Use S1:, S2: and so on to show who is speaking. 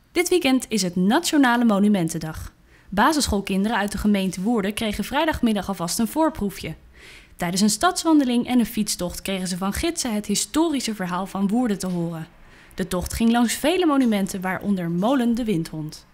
S1: Dit weekend is het Nationale Monumentendag. Basisschoolkinderen uit de gemeente Woerden kregen vrijdagmiddag alvast een voorproefje. Tijdens een stadswandeling en een fietstocht kregen ze van gidsen het historische verhaal van Woerden te horen. De tocht ging langs vele monumenten, waaronder Molen de Windhond.